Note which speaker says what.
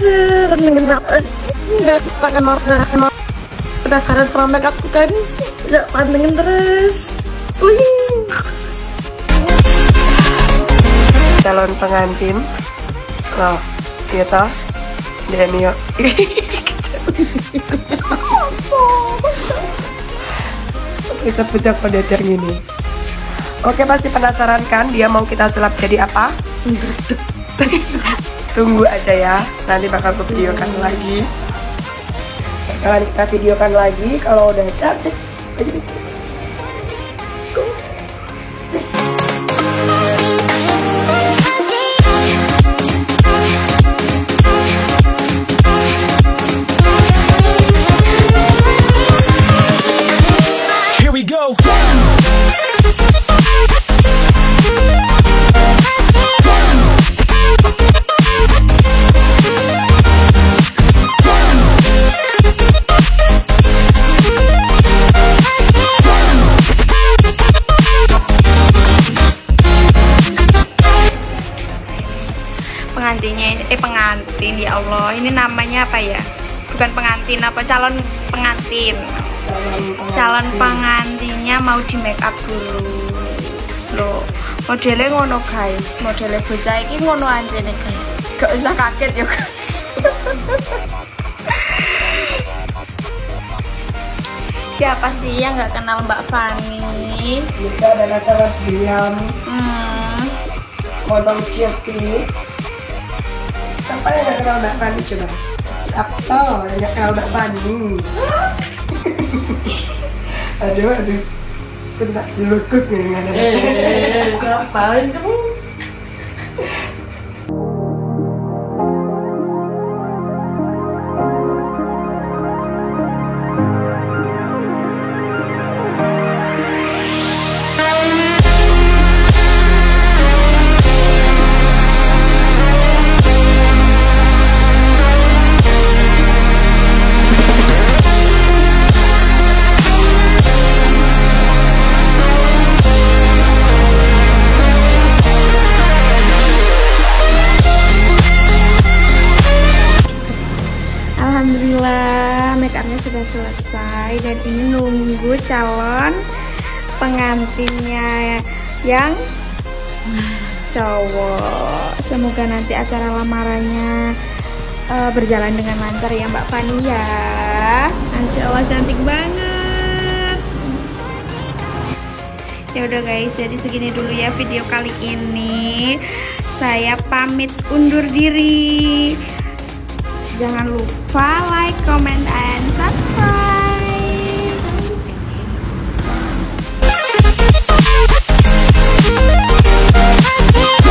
Speaker 1: penasaran sama make up kan? Udah pantengin terus. Calon pengantin loh, kita Denio bisa pucak pada gini. Oke, pasti penasaran kan dia mau kita sulap jadi apa? Tunggu aja ya, nanti bakal aku videokan lagi. Bakalan kita videokan lagi kalau udah cantik.
Speaker 2: Pengantin, ya Allah, ini namanya apa ya? Bukan pengantin, apa calon pengantin. Calon pengantinnya mau di make up dulu. Loh, modelnya ngono guys, modelnya bocah ini ngono aja nih guys. Gak usah kaget ya guys. Siapa sih yang nggak kenal Mbak Fani?
Speaker 1: Kita ada masalah diam. Kodong Citi. Siapa yang gak kenal Mbak Fani coba? Siapa yang gak kenal Mbak Fani? Aduh, aku tak celukuk nih.
Speaker 3: Ngapain kamu?
Speaker 2: Alhamdulillah, make upnya sudah selesai dan ini nunggu calon pengantinnya yang cowok. Semoga nanti acara lamarannya berjalan dengan lancar ya Mbak Fani ya. Masya Allah, cantik banget. Ya udah guys, jadi segini dulu ya video kali ini. Saya pamit undur diri. Jangan lupa like, comment, and subscribe.